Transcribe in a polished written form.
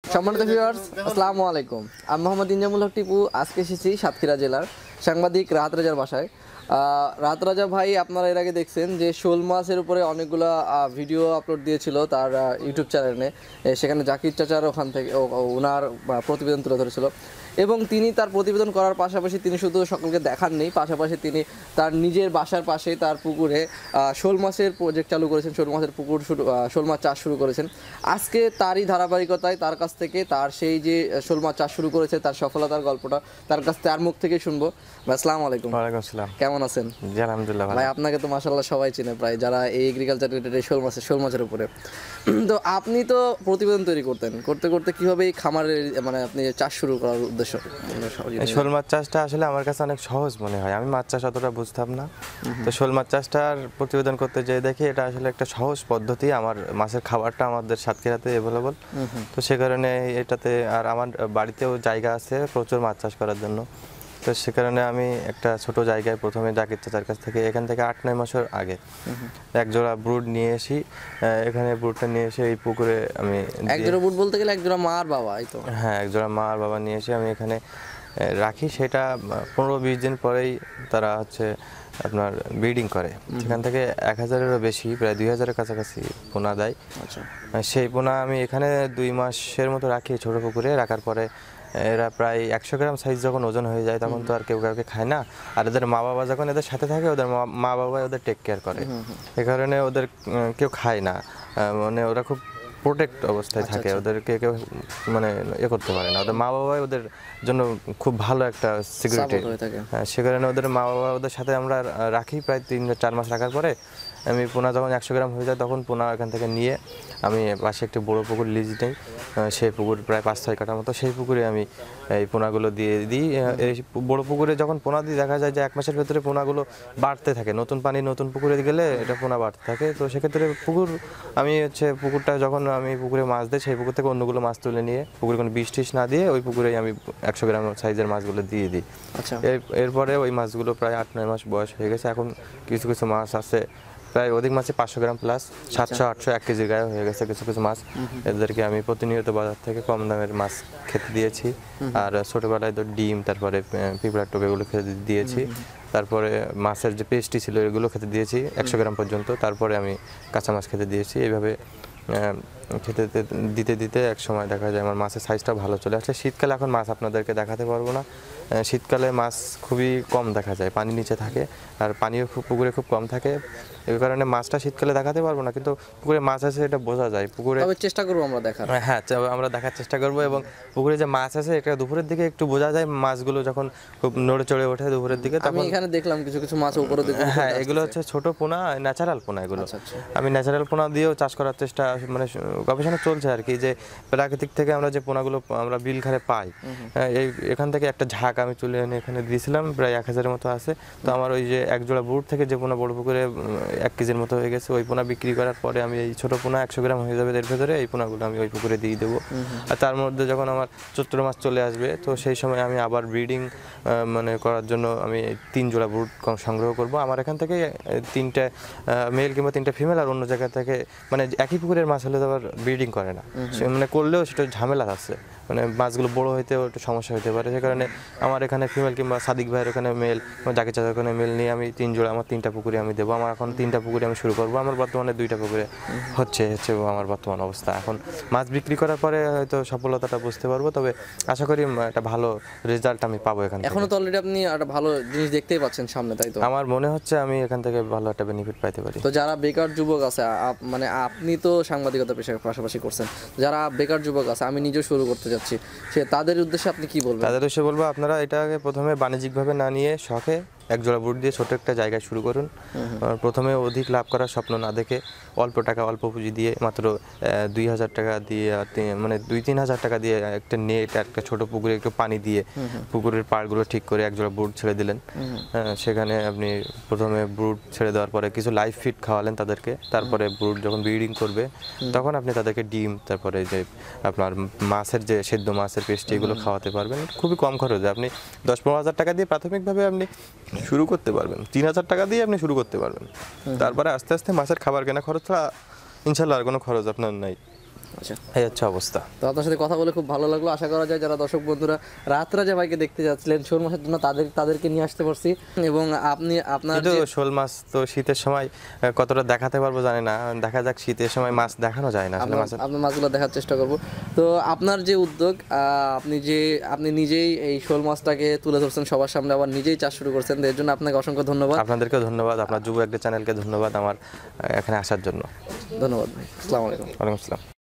সম্মানিত ভিউয়ার্স, আসসালামু আলাইকুম। আমি মোহাম্মদ ইনজামুল হক টিপু। আজকে এসেছি সাতক্ষীরা জেলার সাংবাদিক রাহাত রাজার বাসায়। রাহাত রাজা ভাই, আপনারা এর আগে দেখছেন যে শোল মাছের উপরে অনেকগুলো ভিডিও আপলোড দিয়েছিল তার ইউটিউব চ্যানেলে। সেখানে জাকির চাচার ওখান থেকে ওনার প্রতিবেদন তুলে ধরেছিল এবং তিনি তার প্রতিবেদন করার পাশাপাশি তিনি শুধু সকলকে দেখাননি, পাশাপাশি তিনি তার নিজের বাসার পাশে তার পুকুরে শোল মাছের প্রজেক্ট চালু করেছেন, শোল মাছের পুকুর শোল মাছ চাষ শুরু করেছেন। আজকে তারই ধারাবাহিকতায় তার কাছ থেকে তার সেই যে শোল মাছ চাষ শুরু করেছে তার সফলতার গল্পটা তার মুখ থেকে শুনবো। আসসালামু আলাইকুম। ওয়ালাইকুম আসসালাম। কেমন আছেন? জি আলহামদুলিল্লাহ ভালো। ভাই, আপনাকে তো মাশাআল্লাহ সবাই চিনে প্রায়, যারা এই এগ্রিকালচার রিলেটেড শোল মাছের উপরে। তো আপনি তো প্রতিবেদন তৈরি করতে করতে কিভাবে এই খামারের মানে আপনি চাষ শুরু করার উদ্দেশ্য? শোল মাছ চাষটা আসলে আমার কাছে অনেক সহজ মনে হয়। আমি মাছ চাষ অতটা বুঝতাম না, তো শোল মাছ চাষটার প্রতিবেদন করতে যেয়ে দেখি এটা আসলে একটা সহজ পদ্ধতি। আমার মাছের খাবারটা আমাদের সাতক্ষীরাতে অ্যাভেলেবল, তো সে কারণে এটাতে আর আমার বাড়িতেও জায়গা আছে প্রচুর মাছ চাষ করার জন্য। তো সে কারণে আমি একটা ছোট জায়গায় প্রথমে জাকির চাচার কাছ থেকে এখান থেকে 8-9 মাসের আগে এক জোড়া ব্রুড নিয়ে আসি। এখানে ব্রুডটা নিয়ে এসে এই পুকুরে আমি এক জোড়া ব্রুড বলতে গেলে এক জোড়া মা আর বাবা, এই তো? হ্যাঁ, এক জোড়া মা আর বাবা নিয়ে এসে আমি এখানে রাখি। সেটা 15-20 দিন পরেই তারা আপনার ব্রিডিং করে। সেখান থেকে 1000-এরও বেশি, প্রায় 2000-এর কাছাকাছি পোনা দেয়। আচ্ছা, সেই পোনা আমি এখানে 2 মাসের মতো রাখি ছোট পুকুরে। রাখার পরে এরা প্রায় 100 গ্রাম সাইজ যখন ওজন হয়ে যায় তখন তো আর কেউ কাউকে খায় না। আর এদের মা বাবা যখন এদের সাথে থাকে, ওদের মা বাবাই ওদের টেক কেয়ার করে। এ কারণে ওদের কেউ খায় না, মানে ওরা খুব প্রোটেক্ট অবস্থায় থাকে। ওদেরকে কেউ মানে করতে পারে না। ওদের মা বাবাই ওদের জন্য খুব ভালো একটা সিকিউরিটি। হ্যাঁ, সে কারণে ওদের মা বাবা ওদের সাথে আমরা রাখি। প্রায় 3-4 মাস রাখার পরে আমি পোনা যখন 100 গ্রাম হয়ে যায় তখন পোনা এখান থেকে নিয়ে আমি পাশে একটি বড় পুকুর লিজ নেই। সেই পুকুর প্রায় 5-6 কাঠার মতো, সেই পুকুরে আমি এই পোনাগুলো দিয়ে দিই। এই বড় পুকুরে যখন পোনা দিই দেখা যায় যে 1 মাসের ভেতরে পোনাগুলো বাড়তে থাকে। নতুন পানি নতুন পুকুরে গেলে এটা পোনা বাড়তে থাকে। তো সেক্ষেত্রে আমি পুকুরটা যখন আমি পুকুরে মাছ দিই, সেই পুকুর থেকে অন্যগুলো মাছ তুলে নিয়ে পুকুরে কোনো বিষ টিস না দিয়ে ওই পুকুরেই আমি 100 গ্রাম সাইজের মাছগুলো দিয়ে দিই। আচ্ছা। এরপরে ওই মাছগুলো প্রায় 8-9 মাস বয়স হয়ে গেছে। এখন কিছু কিছু মাছ আছে প্রায় অধিক মাছে 500 গ্রাম প্লাস, 700-800 1 কেজির গায়ে হয়ে গেছে কিছু কিছু মাছ। এদেরকে আমি প্রতিনিয়ত বাজার থেকে কম দামের মাছ খেতে দিয়েছি। আর ছোটোবেলায় তো ডিম, তারপরে পিঁপড়ার টোপ এগুলো খেতে দিয়েছি। তারপরে মাছের যে পেস্ট্রি ছিল এগুলো খেতে দিয়েছি 100 গ্রাম পর্যন্ত। তারপরে আমি কাঁচা মাছ খেতে দিয়েছি। এইভাবে খেতে দিতে দিতে এক সময় দেখা যায় আমার মাছের সাইজটা ভালো চলে আসলে। শীতকালে এখন মাছ আপনাদেরকে দেখাতে পারবো না। শীতকালে মাছ খুবই কম দেখা যায়, পানি নিচে থাকে আর পানিও পুকুরে খুব কম থাকে। এই কারণে মাছটা শীতকালে দেখাতে পারবো না, কিন্তু পুকুরে মাছ আছে এটা বোঝা যায়। পুকুরে চেষ্টা করবো আমরা দেখার। হ্যাঁ, আমরা দেখার চেষ্টা করবো। এবং পুকুরে যে মাছ আছে এটা দুপুরের দিকে একটু বোঝা যায়। মাছগুলো যখন খুব নড়ে চড়ে ওঠে দুপুরের দিকে, তখন এখানে দেখলাম কিছু কিছু মাছ উপরে দিকে। হ্যাঁ, এগুলো ছোট পোনা, ন্যাচারাল পোনা এগুলো। আমি ন্যাচারাল পোনা দিয়েও চাষ করার চেষ্টা মানে গবেষণা চলছে আর কি, যে প্রাকৃতিক থেকে আমরা যে পোনাগুলো আমরা বিল ঘাড়ে পাই, এখান থেকে একটা ঝাঁক আমি তুলে এনে এখানে দিয়েছিলাম, প্রায় 1000-এর মতো আছে। তো আমার ওই যে এক জোড়া বুট থেকে যে পোনা বড় পুকুরে 1 কেজির মতো হয়ে গেছে, ওই পোনা বিক্রি করার পরে আমি এই ছোট পোনা 100 গ্রাম হয়ে যাবে এর ভেতরে, এই পোনাগুলো আমি ওই পুকুরে দিয়ে দেবো। আর তার মধ্যে যখন আমার চৈত্র মাস চলে আসবে, তো সেই সময় আমি আবার ব্রিডিং মানে করার জন্য আমি 3 জোড়া বুট সংগ্রহ করব। আমার এখান থেকে 3টে মেল কিংবা 3টে ফিমেল, আর অন্য জায়গা থেকে মানে একই পুকুরের মাছ হলে তো আবার ব্রিডিং করে না, মানে করলেও সেটা ঝামেলা আছে, মানে মাছগুলো বড় হইতেও একটু সমস্যা হতে পারে। সে কারণে আমার এখানে ফিমেল কিংবা সাদিক ভাইয়ের ওখানে মেল, জাকির চাচার ওখানে মেল নিয়ে আমি 3 জোড়া আমার 3টা পুকুরে আমি দেবো। আমার এখন 3টা পুকুরে আমি শুরু করবো। আমার বর্তমানে 2টা পুকুরে হচ্ছে আমার বর্তমান অবস্থা। এখন মাছ বিক্রি করার পরে হয়তো সফলতাটা বুঝতে পারবো, তবে আশা করি একটা ভালো রেজাল্ট আমি পাবো এখান থেকে। এখনো তো অলরেডি আপনি একটা ভালো জিনিস দেখতেই পাচ্ছেন সামনে, তাই তো? আমার মনে হচ্ছে আমি এখান থেকে ভালো একটা বেনিফিট পাইতে পারি। তো যারা বেকার যুবক আছে, মানে আপনি তো সাংবাদিকতা পেশার পাশাপাশি করছেন, যারা বেকার যুবক আছে, আমি নিজেও শুরু করতে যাচ্ছি, তাদের উদ্দেশ্যে আপনি কি বলবেন? তাদের উদ্দেশ্যে বলবো, আপনারা এটাকে প্রথমে বাণিজ্যিকভাবে না নিয়ে শখে এক জোড়া বুট দিয়ে ছোট একটা জায়গায় শুরু করুন। প্রথমে অধিক লাভ করার স্বপ্ন না দেখে অল্প টাকা অল্প পুঁজি দিয়ে মাত্র 2000 টাকা দিয়ে, মানে 2-3 হাজার টাকা দিয়ে একটা নেট, একটা ছোট পুকুরে একটু পানি দিয়ে পুকুরের পাড়গুলো ঠিক করে এক জোড়া বুট ছেড়ে দিলেন। সেখানে আপনি প্রথমে বুট ছেড়ে দেওয়ার পরে কিছু লাইভ ফিড খাওয়ালেন তাদেরকে। তারপরে বুট যখন ব্রিডিং করবে তখন আপনি তাদেরকে ডিম, তারপরে যে আপনার মাছের যে সেদ্ধ মাছের পেস্ট্রি এগুলো খাওয়াতে পারবেন খুবই কম খরচে। আপনি 10-15 হাজার টাকা দিয়ে প্রাথমিকভাবে আপনি শুরু করতে পারবেন। 3000 টাকা দিয়ে আপনি শুরু করতে পারবেন। তারপরে আস্তে আস্তে মাছের খাবার কেনা খরচ ছাড়া ইনশাল্লাহ আর কোনো খরচ আপনার নাই। আচ্ছা, এই হচ্ছে অবস্থা। তো আপনার সাথে কথা বলে খুব ভালো লাগলো। আশা করা যায় যারা দর্শক বন্ধুরা রাত রাজা ভাইকে দেখতে যাচ্ছিলেন শোল মাছের জন্য তাদেরকে নিয়ে আসতে পারছি। এবং আপনার কিন্তু শোল মাছ তো শীতের সময় কতটা দেখাতে পারবো জানি না, দেখা যাক, শীতের সময় মাছ দেখানো যায় না আসলে মাছের। আপনার মাছগুলো দেখার চেষ্টা করব। তো আপনার যে উদ্যোগ, আপনি নিজেই এই শোল মাছটাকে তুলে ধরছেন সবার সামনে, আবার নিজেই চাষ শুরু করছেন, এর জন্য আপনাকে অসংখ্য ধন্যবাদ। আপনাদেরকেও ধন্যবাদ, আপনার যুব একটা চ্যানেলকে ধন্যবাদ আমার এখানে আসার জন্য। ধন্যবাদ ভাই, আসসালামু আলাইকুম। ওয়ালাইকুম আসসালাম।